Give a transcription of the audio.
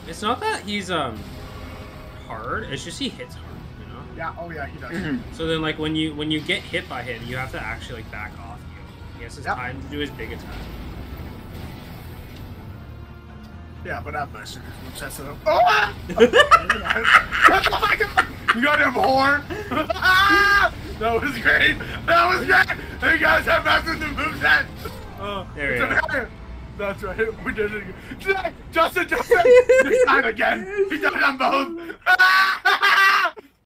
It's not that he's hard. It's just he hits hard. You know. Yeah. Oh yeah, he does. So then, like when you get hit by him, you have to actually like back off. He has his time to do his big attack. Yeah, but I'm nice. Sets it up. Oh! You got him horn. That was great. That was great. Hey guys, have mastered the moveset. There we go. That's right. We did it again. Justin. He died again. He died on both.